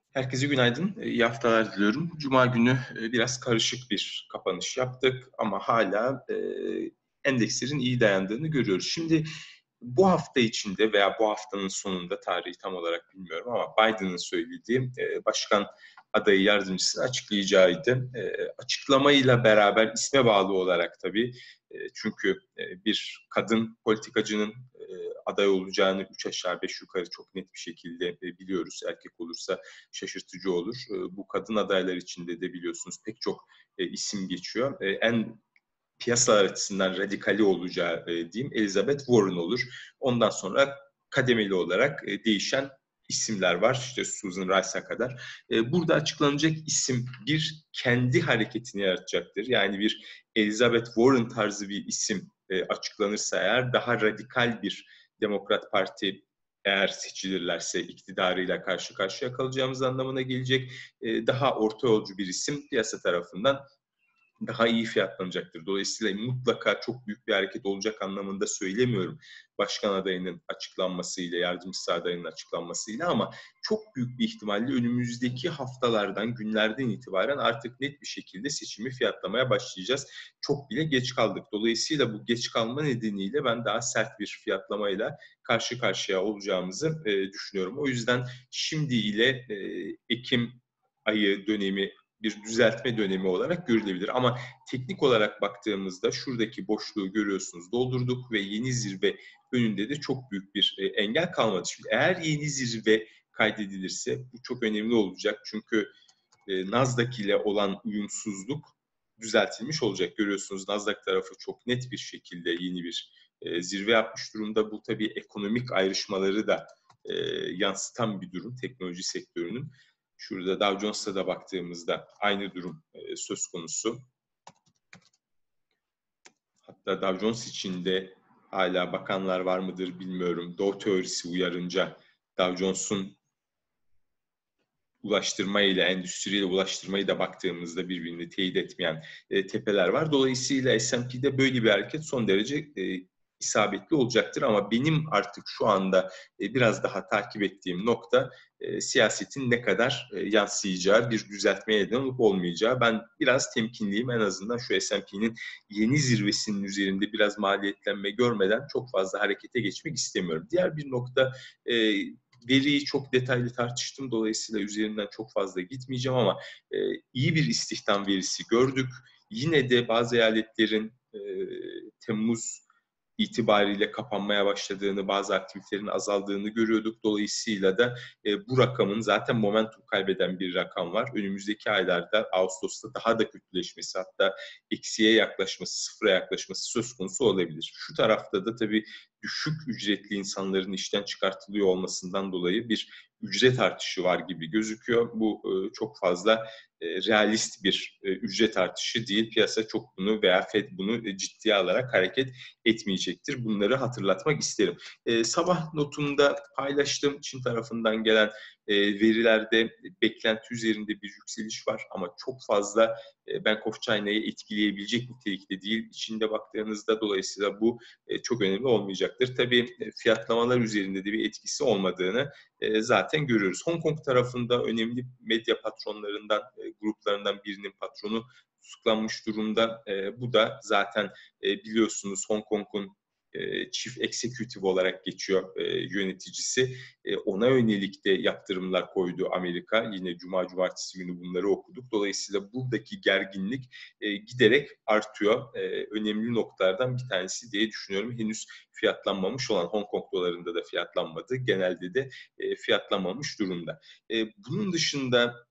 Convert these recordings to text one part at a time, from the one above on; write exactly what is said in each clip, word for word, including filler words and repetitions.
Herkese günaydın, iyi haftalar diliyorum. Cuma günü, eee, biraz karışık bir kapanış yaptık ama hâlâ, eee, endekslerin iyi dayandığını görüyoruz. Şimdi bu hafta içinde veya bu haftanın sonunda, tarihi tam olarak bilmiyorum ama Biden'ın söylediği, eee, başkan adayı yardımcısının açıklayacağıydı. Eee, açıklamayla beraber isme bağlı olarak tabii, eee, çünkü, eee, bir kadın politikacının, eee, aday olacağını üç aşağı beş yukarı çok net bir şekilde, eee, biliyoruz. Erkek olursa şaşırtıcı olur. Eee, bu kadın adaylar içinde de biliyorsunuz pek çok, eee, isim geçiyor. Eee, en piyasalar açısından radikali olacağı, eee, diyeyim, Elizabeth Warren olur. Ondan sonra kademeli olarak, eee, değişen isimler var. İşte Susan Rice'a kadar. Eee, burada açıklanacak isim bir kendi hareketini yaratacaktır. Yani bir Elizabeth Warren tarzı bir isim, eee, açıklanırsa eğer daha radikal bir Demokrat Parti eğer seçilirlerse iktidarıyla karşı karşıya kalacağımız anlamına gelecek. Eee, daha orta yolcu bir isim piyasa tarafından daha iyi fiyatlanacaktır. Dolayısıyla mutlaka çok büyük bir hareket olacak anlamında söylemiyorum başkan adayının açıklanmasıyla, yardımcısı adayının açıklanmasıyla ama çok büyük bir ihtimalle önümüzdeki haftalardan, günlerden itibaren artık net bir şekilde seçimi fiyatlamaya başlayacağız. Çok bile geç kaldık. Dolayısıyla bu geç kalma nedeniyle ben daha sert bir fiyatlamayla karşı karşıya olacağımızı, eee, düşünüyorum. O yüzden şimdi ile, eee, ekim ayı dönemi bir düzeltme dönemi olarak görülebilir. Ama teknik olarak baktığımızda şuradaki boşluğu görüyorsunuz, doldurduk ve yeni zirve önünde de çok büyük bir, eee, engel kalmadı. Şimdi eğer yeni zirve kaydedilirse bu çok önemli olacak. Çünkü, eee, Nasdaq ile olan uyumsuzluk düzeltilmiş olacak. Görüyorsunuz Nasdaq tarafı çok net bir şekilde yeni bir, eee, zirve yapmış durumda. Bu tabii ekonomik ayrışmaları da, eee, yansıtan bir durum teknoloji sektörünün. Şurada Dow Jones'a da baktığımızda aynı durum, eee, söz konusu. Hatta Dow Jones içinde hâlâ bakanlar var mıdır bilmiyorum. Dow teorisi uyarınca Dow Jones'un ulaştırmayla, endüstriyle ulaştırmayı da baktığımızda birbirini teyit etmeyen, eee, tepeler var. Dolayısıyla S and P'de böyle bir hareket son derece, eee, isabetli olacaktır ama benim artık şu anda, eee, biraz daha takip ettiğim nokta, eee, siyasetin ne kadar, eee, yansıyacağı, bir düzeltmeye neden olup olmayacağı. Ben biraz temkinliyim. En azından şu S and P'nin yeni zirvesinin üzerinde biraz maliyetlenme görmeden çok fazla harekete geçmek istemiyorum. Diğer bir nokta, eee, veriyi çok detaylı tartıştım. Dolayısıyla üzerinden çok fazla gitmeyeceğim ama, eee, iyi bir istihdam verisi gördük. Yine de bazı eyaletlerin, eee, temmuz itibariyle kapanmaya başladığını, bazı aktivitelerin azaldığını görüyorduk. Dolayısıyla da, eee, bu rakamın zaten momentum kaybeden bir rakam var. Önümüzdeki aylarda ağustosta daha da kötüleşmesi hatta eksiye yaklaşması, sıfıra yaklaşması söz konusu olabilir. Şu tarafta da tabii düşük ücretli insanların işten çıkartılıyor olmasından dolayı bir ücret artışı var gibi gözüküyor. Bu, ııı, çok fazla, eee, realist bir, eee, ücret artışı değil. Piyasa çok bunu veya Fed bunu, eee, ciddiye alarak hareket etmeyecektir. Bunları hatırlatmak isterim. Eee, sabah notumda paylaştım. Çin tarafından gelen, eee, verilerde beklenti üzerinde bir yükseliş var ama çok fazla, eee, Bank of China'yı etkileyebilecek nitelikte değil. Çin'de baktığınızda dolayısıyla bu, eee, çok önemli olmayacaktır. Tabii, eee, fiyatlamalar üzerinde de bir etkisi olmadığını, eee, zaten görüyoruz. Hong Kong tarafında önemli medya patronlarından, eee, gruplarından birinin patronu tutuklanmış durumda. Eee, bu da zaten, eee, biliyorsunuz Hong Kong'un, eee, Chief Executive olarak geçiyor, eee, yöneticisi. Eee, ona yönelik de yaptırımlar koydu Amerika. Yine cuma, cumartesi günü bunları okuduk. Dolayısıyla buradaki gerginlik, eee, giderek artıyor. Eee, önemli noktalardan bir tanesi diye düşünüyorum. Henüz fiyatlanmamış olan Hong Kong dolarında da fiyatlanmadı. Genelde de, eee, fiyatlanmamış durumda. Eee, bunun dışında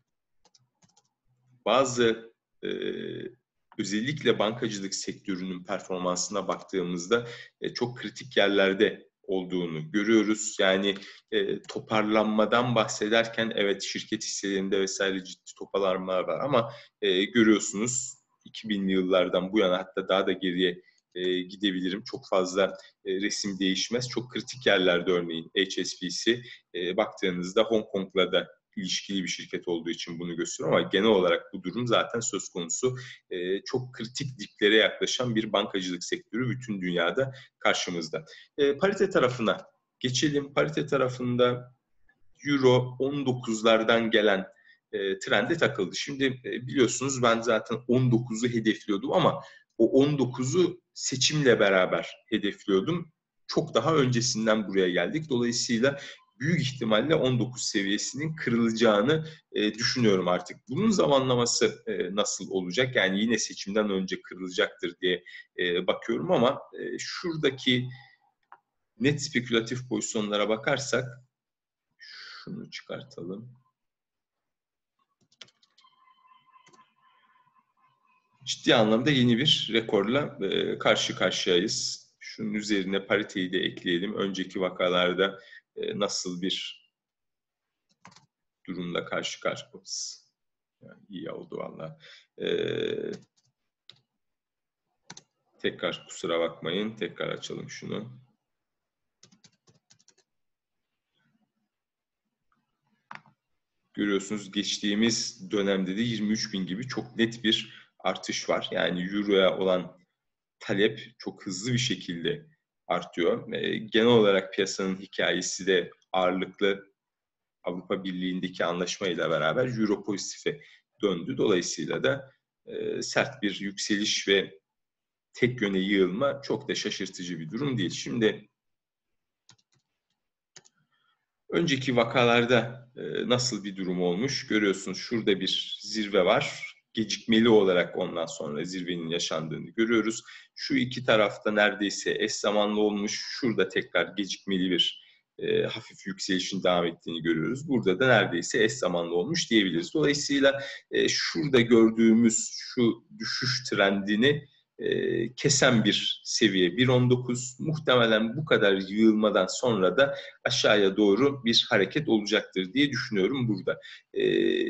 bazı, eee, özellikle bankacılık sektörünün performansına baktığımızda, eee, çok kritik yerlerde olduğunu görüyoruz. Yani, eee, toparlanmadan bahsederken evet, şirket hisselerinde vesaire ciddi toparlanmalar var ama, eee, görüyorsunuz iki binli yıllardan bu yana hatta daha da geriye, eee, gidebilirim. Çok fazla, eee, resim değişmez. Çok kritik yerlerde örneğin H S B C, eee, baktığınızda Hong Kong'la da ilişkili bir şirket olduğu için bunu gösteriyor ama genel olarak bu durum zaten söz konusu. Eee, çok kritik diplere yaklaşan bir bankacılık sektörü bütün dünyada karşımızda. Eee, parite tarafına geçelim. Parite tarafında Euro on dokuzlardan gelen e, trende takıldı. Şimdi e, biliyorsunuz ben zaten on dokuzu hedefliyordum ama o on dokuzu seçimle beraber hedefliyordum. Çok daha öncesinden buraya geldik. Dolayısıyla büyük ihtimalle on dokuz seviyesinin kırılacağını e, düşünüyorum artık. Bunun zamanlaması e, nasıl olacak? Yani yine seçimden önce kırılacaktır diye e, bakıyorum ama e, şuradaki net spekülatif pozisyonlara bakarsak şunu çıkartalım. Ciddi anlamda yeni bir rekorla e, karşı karşıyayız. Şunun üzerine pariteyi de ekleyelim. Önceki vakalarda e, nasıl bir durumla karşı karşıyayız. Yani iyi oldu valla. Ee, tekrar kusura bakmayın. Tekrar açalım şunu. Görüyorsunuz geçtiğimiz dönemde de yirmi üç bin gibi çok net bir artış var. Yani Euro'ya olan talep çok hızlı bir şekilde artıyor. Ee, genel olarak piyasanın hikayesi de ağırlıklı Avrupa Birliği'ndeki anlaşmayla beraber Euro pozitife döndü. Dolayısıyla da e, sert bir yükseliş ve tek yöne yığılma çok da şaşırtıcı bir durum değil. Şimdi önceki vakalarda e, nasıl bir durum olmuş görüyorsunuz. Şurada bir zirve var. Gecikmeli olarak ondan sonra zirvenin yaşandığını görüyoruz. Şu iki tarafta neredeyse eş zamanlı olmuş. Şurada tekrar gecikmeli bir e, hafif yükselişin devam ettiğini görüyoruz. Burada da neredeyse eş zamanlı olmuş diyebiliriz. Dolayısıyla e, şurada gördüğümüz şu düşüş trendini e, kesen bir seviye bir on dokuz. Muhtemelen bu kadar yığılmadan sonra da aşağıya doğru bir hareket olacaktır diye düşünüyorum burada. E,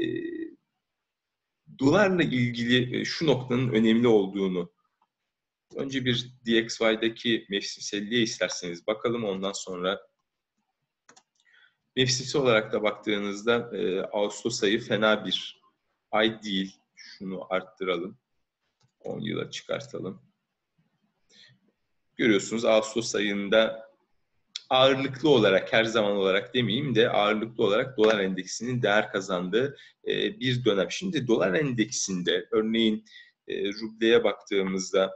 dolarla ilgili şu noktanın önemli olduğunu önce bir D X Y'daki mevsimselliğe isterseniz bakalım, ondan sonra mevsimsel olarak da baktığınızda e, Ağustos ayı fena bir ay değil. Şunu arttıralım. on yıla çıkartalım. Görüyorsunuz Ağustos ayında ağırlıklı olarak, her zaman olarak demeyeyim de ağırlıklı olarak dolar endeksinin değer kazandığı e, bir dönem. Şimdi dolar endeksinde örneğin e, rubleye baktığımızda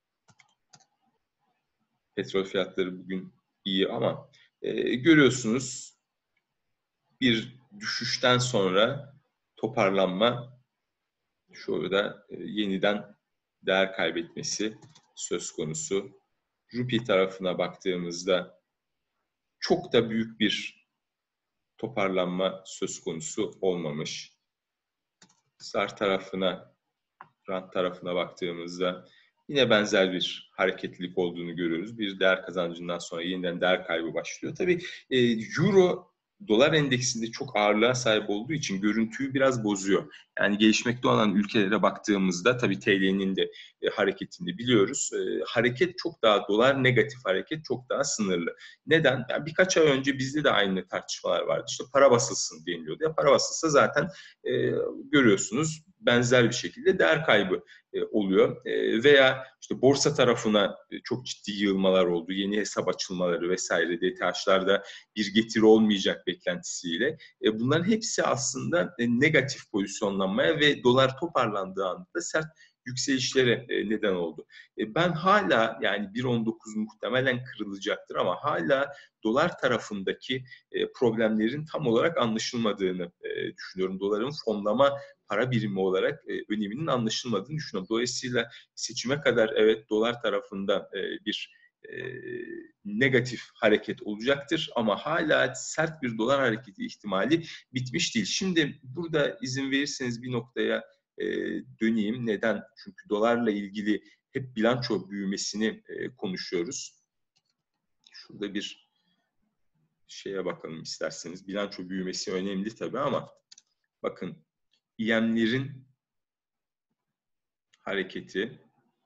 petrol fiyatları bugün iyi ama e, görüyorsunuz bir düşüşten sonra toparlanma, şurada e, yeniden değer kaybetmesi söz konusu. Rupi tarafına baktığımızda çok da büyük bir toparlanma söz konusu olmamış. Sar tarafına, rant tarafına baktığımızda yine benzer bir hareketlilik olduğunu görüyoruz. Bir değer kazancından sonra yeniden değer kaybı başlıyor. Tabii e, Euro dolar endeksinde çok ağırlığa sahip olduğu için görüntüyü biraz bozuyor. Yani gelişmekte olan ülkelere baktığımızda tabii T L'nin de e, hareketini biliyoruz. E, hareket çok daha, dolar negatif hareket çok daha sınırlı. Neden? Yani birkaç ay önce bizde de aynı tartışmalar vardı. İşte para basılsın deniliyordu. Ya para basılsa zaten e, görüyorsunuz benzer bir şekilde değer kaybı e, oluyor. E, veya işte borsa tarafına e, çok ciddi yığılmalar oldu. Yeni hesap açılmaları vesaire, D T H'larda bir getiri olmayacak beklentisiyle. E, bunların hepsi aslında e, negatif pozisyonlanmaya ve dolar toparlandığı anda sert yükselişlere e, neden oldu. E, ben hala, yani bir on dokuz muhtemelen kırılacaktır ama hala dolar tarafındaki e, problemlerin tam olarak anlaşılmadığını e, düşünüyorum. Doların fonlama para birimi olarak e, öneminin anlaşılmadığını düşünüyorum. Dolayısıyla seçime kadar evet dolar tarafında e, bir e, negatif hareket olacaktır ama hala sert bir dolar hareketi ihtimali bitmiş değil. Şimdi burada izin verirseniz bir noktaya e, döneyim. Neden? Çünkü dolarla ilgili hep bilanço büyümesini e, konuşuyoruz. Şurada bir şeye bakalım isterseniz. Bilanço büyümesi önemli tabii ama bakın İ M'lerin hareketi,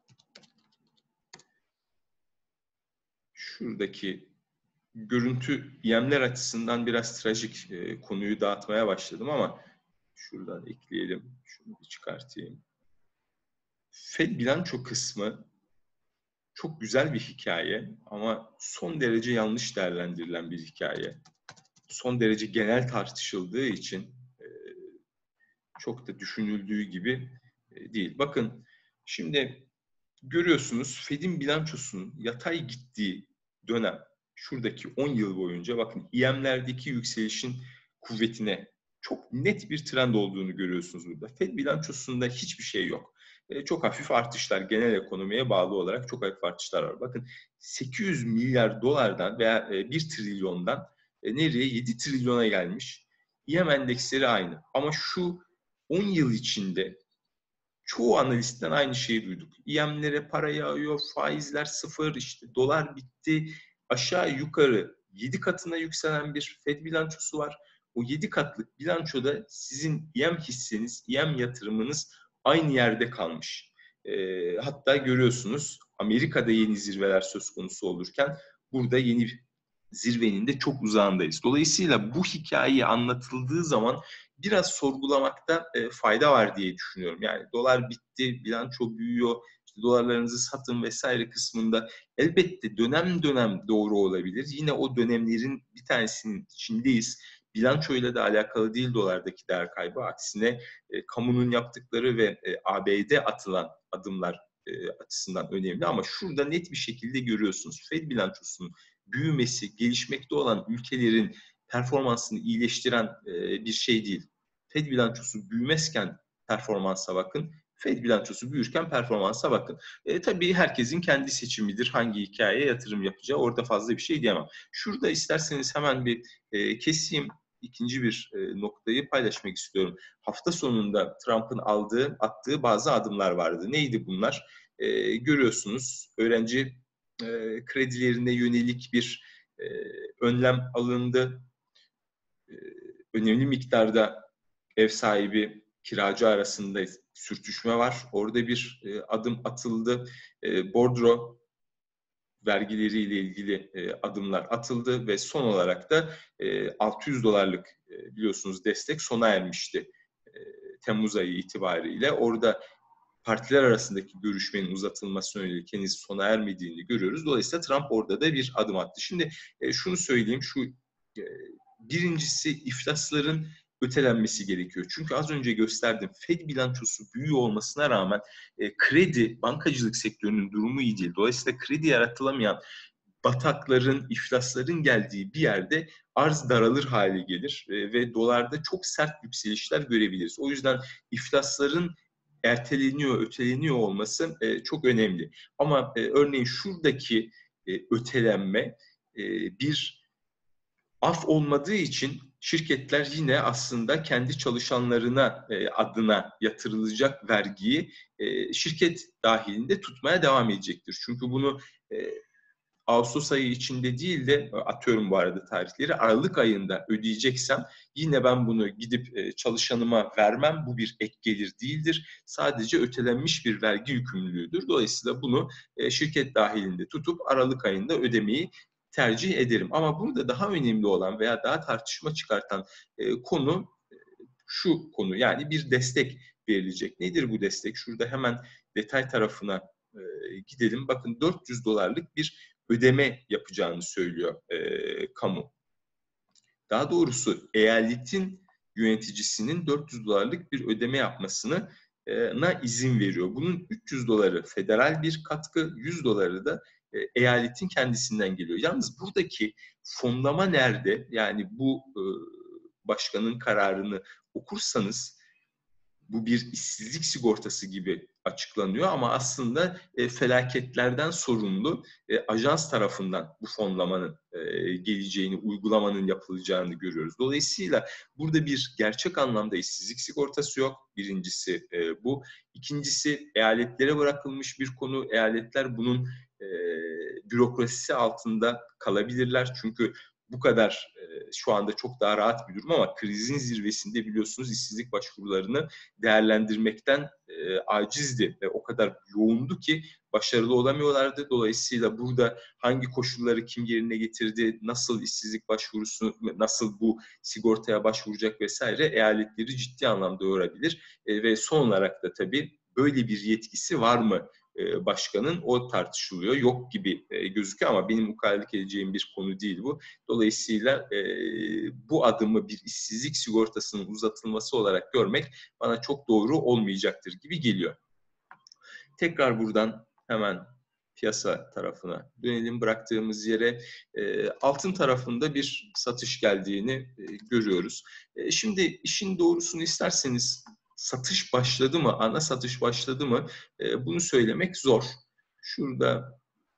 şuradaki görüntü İ M'ler açısından biraz trajik, e, konuyu dağıtmaya başladım ama şuradan ekleyelim. Şunu bir çıkartayım. Fed bilanço kısmı çok güzel bir hikaye ama son derece yanlış değerlendirilen bir hikaye. son derece genel tartışıldığı için e, çok da düşünüldüğü gibi e, değil. Bakın şimdi görüyorsunuz Fed'in bilançosunun yatay gittiği dönem şuradaki on yıl boyunca bakın I M'lerdeki yükselişin kuvvetine çok net bir trend olduğunu görüyorsunuz burada. Fed bilançosunda hiçbir şey yok. E, çok hafif artışlar genel ekonomiye bağlı olarak çok hafif artışlar var. Bakın sekiz yüz milyar dolardan veya e, bir trilyondan e, nereye yedi trilyona gelmiş. I M endeksleri aynı ama şu on yıl içinde çoğu analistten aynı şeyi duyduk. I M'lere para yağıyor, faizler sıfır, işte dolar bitti. Aşağı yukarı yedi katına yükselen bir Fed bilançosu var. O yedi katlık bilançoda sizin I M hisseniz, I M yatırımınız aynı yerde kalmış. E, hatta görüyorsunuz Amerika'da yeni zirveler söz konusu olurken burada yeni zirvenin de çok uzağındayız. Dolayısıyla bu hikaye anlatıldığı zaman biraz sorgulamakta e, fayda var diye düşünüyorum. Yani dolar bitti, bilanço büyüyor, işte dolarlarınızı satın vesaire kısmında elbette dönem dönem doğru olabilir. Yine o dönemlerin bir tanesinin içindeyiz. Bilançoyla da alakalı değil dolardaki değer kaybı. Aksine e, kamunun yaptıkları ve e, A B D atılan adımlar e, açısından önemli. Ama şurada net bir şekilde görüyorsunuz. Fed bilançosunun büyümesi, gelişmekte olan ülkelerin performansını iyileştiren e, bir şey değil. Fed bilançosu büyümezken performansa bakın. Fed bilançosu büyürken performansa bakın. E, tabii herkesin kendi seçimidir hangi hikayeye yatırım yapacağı. Orada fazla bir şey diyemem. Şurada isterseniz hemen bir e, keseyim. İkinci bir e, noktayı paylaşmak istiyorum. Hafta sonunda Trump'ın aldığı, attığı bazı adımlar vardı. Neydi bunlar? E, görüyorsunuz öğrenci e, kredilerine yönelik bir e, önlem alındı. E, önemli miktarda ev sahibi kiracı arasında sürtüşme var. Orada bir e, adım atıldı. E, bordro vergileriyle ilgili e, adımlar atıldı ve son olarak da e, altı yüz dolarlık e, biliyorsunuz destek sona ermişti e, Temmuz ayı itibariyle. Orada partiler arasındaki görüşmenin uzatılmasına yönelik henüz sona ermediğini görüyoruz. Dolayısıyla Trump orada da bir adım attı. Şimdi e, şunu söyleyeyim, şu e, birincisi iflasların ötelenmesi gerekiyor. Çünkü az önce gösterdim Fed bilançosu büyüyor olmasına rağmen e, kredi, bankacılık sektörünün durumu iyi değil. Dolayısıyla kredi yaratılamayan batakların, iflasların geldiği bir yerde arz daralır hale gelir e, ve dolarda çok sert yükselişler görebiliriz. O yüzden iflasların erteleniyor, öteleniyor olması e, çok önemli. Ama e, örneğin şuradaki e, ötelenme e, bir af olmadığı için şirketler yine aslında kendi çalışanlarına e, adına yatırılacak vergiyi e, şirket dahilinde tutmaya devam edecektir. Çünkü bunu e, Ağustos ayı içinde değil de atıyorum bu arada tarihleri Aralık ayında ödeyeceksem yine ben bunu gidip e, çalışanıma vermem. Bu bir ek gelir değildir. Sadece ötelenmiş bir vergi yükümlülüğüdür. Dolayısıyla bunu e, şirket dahilinde tutup Aralık ayında ödemeyi tercih ederim. Ama burada daha önemli olan veya daha tartışma çıkartan e, konu e, şu konu, yani bir destek verilecek. Nedir bu destek? Şurada hemen detay tarafına e, gidelim. Bakın dört yüz dolarlık bir ödeme yapacağını söylüyor e, kamu. Daha doğrusu eyaletin yöneticisinin dört yüz dolarlık bir ödeme yapmasına izin veriyor. Bunun üç yüz doları federal bir katkı, yüz doları da e, eyaletin kendisinden geliyor. Yalnız buradaki fonlama nerede? Yani bu e, başkanın kararını okursanız bu bir işsizlik sigortası gibi açıklanıyor ama aslında e, felaketlerden sorumlu e, ajans tarafından bu fonlamanın e, geleceğini, uygulamanın yapılacağını görüyoruz. Dolayısıyla burada bir gerçek anlamda işsizlik sigortası yok. Birincisi e, bu. İkincisi eyaletlere bırakılmış bir konu. Eyaletler bunun e, bürokrasisi altında kalabilirler. Çünkü bu kadar e, şu anda çok daha rahat bir durum ama krizin zirvesinde biliyorsunuz işsizlik başvurularını değerlendirmekten e, acizdi ve o kadar yoğundu ki başarılı olamıyorlardı. Dolayısıyla burada hangi koşulları kim yerine getirdi, nasıl işsizlik başvurusu, nasıl bu sigortaya başvuracak vesaire eyaletleri ciddi anlamda yorabilir. E, ve son olarak da tabii böyle bir yetkisi var mı e, başkanın o tartışılıyor. Yok gibi e, gözüküyor ama benim mukavemet edeceğim bir konu değil bu. Dolayısıyla e, bu adımı bir işsizlik sigortasının uzatılması olarak görmek bana çok doğru olmayacaktır gibi geliyor. Tekrar buradan hemen piyasa tarafına dönelim, bıraktığımız yere. E, altın tarafında bir satış geldiğini e, görüyoruz. E, şimdi işin doğrusunu isterseniz satış başladı mı, ana satış başladı mı e, bunu söylemek zor. Şurada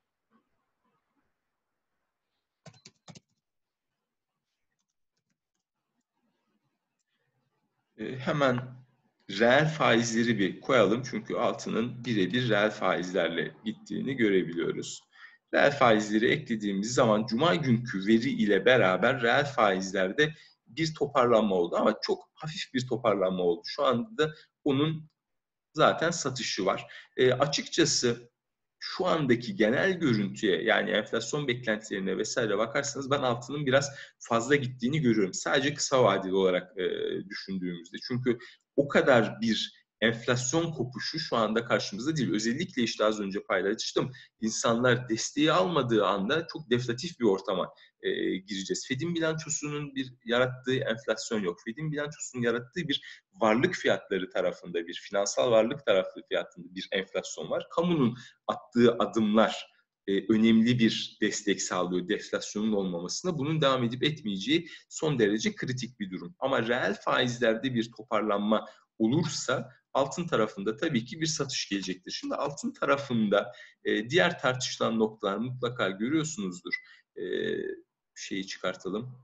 e, hemen reel faizleri bir koyalım. Çünkü altının birebir reel faizlerle gittiğini görebiliyoruz. Reel faizleri eklediğimiz zaman Cuma günkü veri ile beraber reel faizlerde bir toparlanma oldu. Ama çok hafif bir toparlanma oldu. Şu anda da onun zaten satışı var. E, açıkçası şu andaki genel görüntüye, yani enflasyon beklentilerine vesaire bakarsanız ben altının biraz fazla gittiğini görüyorum. Sadece kısa vadeli olarak e, düşündüğümüzde. Çünkü o kadar bir enflasyon kopuşu şu anda karşımızda değil. Özellikle işte az önce paylaştım. İnsanlar desteği almadığı anda çok deflatif bir ortama e, gireceğiz. Fed'in bilançosunun bir yarattığı enflasyon yok. Fed'in bilançosunun yarattığı bir varlık fiyatları tarafında, bir finansal varlık tarafı fiyatında bir enflasyon var. Kamunun attığı adımlar e, önemli bir destek sağlıyor deflasyonun olmamasına. Bunun devam edip etmeyeceği son derece kritik bir durum. Ama reel faizlerde bir toparlanma olursa altın tarafında tabii ki bir satış gelecektir. Şimdi altın tarafında e, diğer tartışılan noktalar mutlaka görüyorsunuzdur. E, şeyi çıkartalım.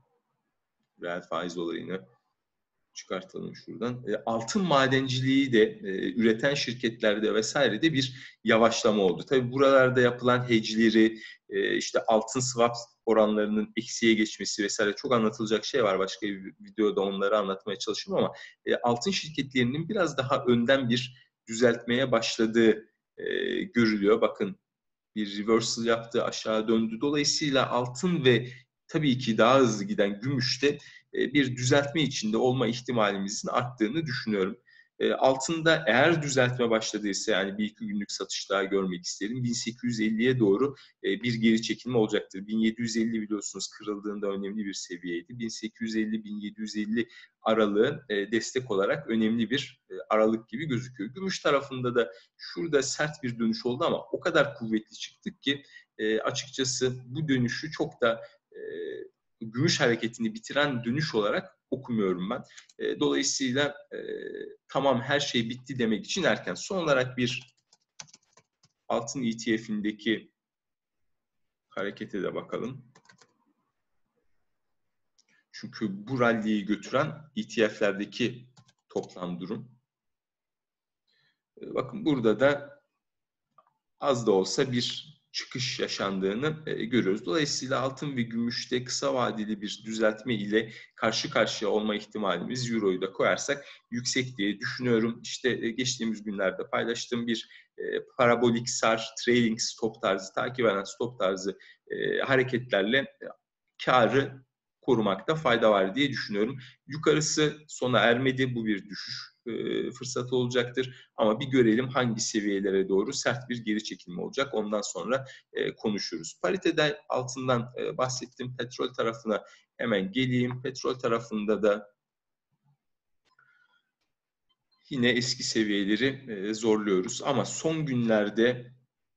Reel faiz olayını çıkartalım şuradan. E, altın madenciliği de e, üreten şirketlerde vesaire de bir yavaşlama oldu. Tabii buralarda yapılan hedge'leri, e, işte altın swap oranlarının eksiye geçmesi vesaire çok anlatılacak şey var. Başka bir videoda onları anlatmaya çalışayım ama e, altın şirketlerinin biraz daha önden bir düzeltmeye başladığı e, görülüyor. Bakın bir reversal yaptı, aşağı döndü. Dolayısıyla altın ve tabii ki daha hızlı giden gümüşte bir düzeltme içinde olma ihtimalimizin arttığını düşünüyorum. Altında eğer düzeltme başladıysa, yani bir iki günlük satış daha görmek isterim. bin sekiz yüz elliye doğru bir geri çekilme olacaktır. bin yedi yüz elli biliyorsunuz kırıldığında önemli bir seviyeydi. bin sekiz yüz elli bin yedi yüz elli aralığı destek olarak önemli bir aralık gibi gözüküyor. Gümüş tarafında da şurada sert bir dönüş oldu ama o kadar kuvvetli çıktık ki açıkçası bu dönüşü çok da gümüş hareketini bitiren dönüş olarak okumuyorum ben. E, dolayısıyla e, tamam her şey bitti demek için erken. Son olarak bir altın E T F'indeki harekete de bakalım. Çünkü bu rally'yi götüren E T F'lerdeki toplam durum. E, bakın burada da az da olsa bir çıkış yaşandığını e, görüyoruz. Dolayısıyla altın ve gümüşte kısa vadeli bir düzeltme ile karşı karşıya olma ihtimalimiz, Euro'yu da koyarsak yüksek diye düşünüyorum. İşte e, geçtiğimiz günlerde paylaştığım bir e, parabolik sar, trailing stop tarzı, takip eden stop tarzı e, hareketlerle e, karı korumakta fayda var diye düşünüyorum. Yukarısı sona ermedi. Bu bir düşüş e, fırsatı olacaktır. Ama bir görelim hangi seviyelere doğru sert bir geri çekilme olacak. Ondan sonra e, konuşuruz. Paritede altından e, bahsettim. Petrol tarafına hemen geleyim. Petrol tarafında da yine eski seviyeleri e, zorluyoruz. Ama son günlerde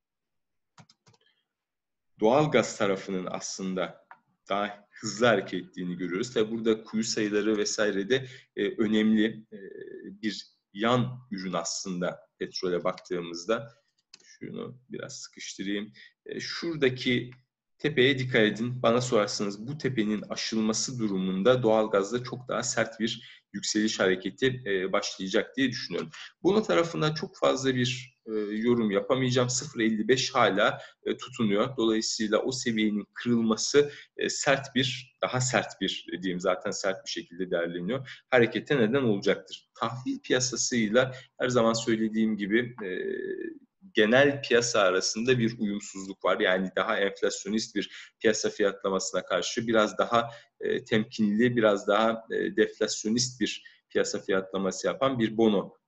doğalgaz tarafının aslında daha hızlı hareket ettiğini görüyoruz. Tabii burada kuyu sayıları vesaire de e, önemli e, bir yan ürün aslında petrole baktığımızda. Şunu biraz sıkıştırayım. E, şuradaki tepeye dikkat edin. Bana sorarsanız bu tepenin aşılması durumunda doğalgazda çok daha sert bir yükseliş hareketi e, başlayacak diye düşünüyorum. Bunun tarafında çok fazla bir e, yorum yapamayacağım. sıfır virgül elli beş hala e, tutunuyor. Dolayısıyla o seviyenin kırılması e, sert bir, daha sert bir diyeyim zaten sert bir şekilde değerleniyor. Harekete neden olacaktır. Tahvil piyasasıyla her zaman söylediğim gibi e, genel piyasa arasında bir uyumsuzluk var. Yani daha enflasyonist bir piyasa fiyatlamasına karşı biraz daha e, temkinli, biraz daha e, deflasyonist bir piyasa fiyatlaması yapan bir bono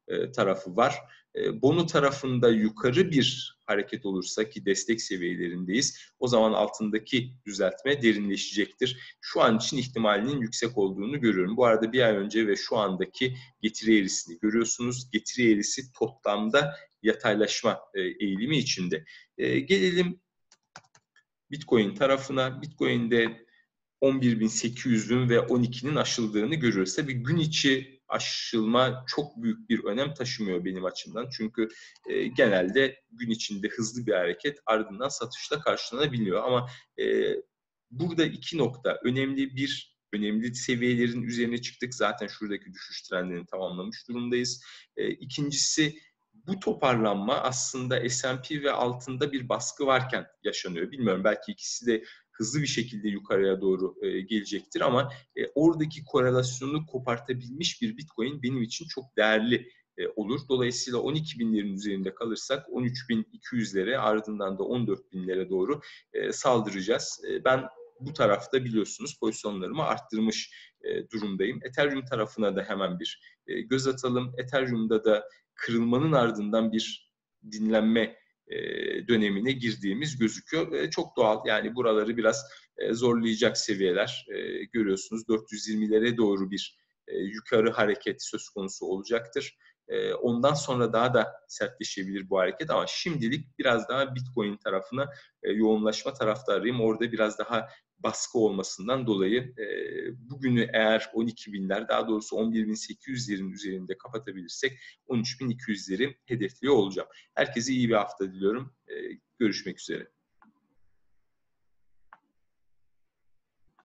e, tarafı var. E, Bono tarafında yukarı bir hareket olursa ki destek seviyelerindeyiz, o zaman altındaki düzeltme derinleşecektir. Şu an için ihtimalinin yüksek olduğunu görüyorum. Bu arada bir ay önce ve şu andaki getiri eğrisini görüyorsunuz. Getiri eğrisi toplamda yataylaşma e, eğilimi içinde. E, gelelim Bitcoin tarafına. Bitcoin'de on bir bin sekiz yüzün ve on ikinin aşıldığını görüyoruz. Tabii gün içi aşılma çok büyük bir önem taşımıyor benim açımdan. Çünkü e, genelde gün içinde hızlı bir hareket ardından satışla karşılanabiliyor. Ama e, burada iki nokta önemli. Bir, önemli seviyelerin üzerine çıktık. Zaten şuradaki düşüş trendini tamamlamış durumdayız. E, ikincisi, bu toparlanma aslında S and P ve altında bir baskı varken yaşanıyor. Bilmiyorum, belki ikisi de hızlı bir şekilde yukarıya doğru e, gelecektir ama e, oradaki korelasyonu kopartabilmiş bir Bitcoin benim için çok değerli e, olur. Dolayısıyla on iki binlerin üzerinde kalırsak on üç bin iki yüzlere, ardından da on dört binlere doğru e, saldıracağız. E, ben bu tarafta biliyorsunuz pozisyonlarımı arttırmış e, durumdayım. Ethereum tarafına da hemen bir e, göz atalım. Ethereum'da da kırılmanın ardından bir dinlenme e, dönemine girdiğimiz gözüküyor. E, çok doğal, yani buraları biraz e, zorlayacak seviyeler e, görüyorsunuz. dört yüz yirmilere doğru bir e, yukarı hareket söz konusu olacaktır. E, ondan sonra daha da sertleşebilir bu hareket ama şimdilik biraz daha Bitcoin tarafına e, yoğunlaşma taraftarıyım. Orada biraz daha baskı olmasından dolayı e, bugünü eğer on iki binler, daha doğrusu on bir bin sekiz yüzlerin üzerinde kapatabilirsek on üç bin iki yüzleri hedefliyor olacağım. Herkese iyi bir hafta diliyorum. E, görüşmek üzere.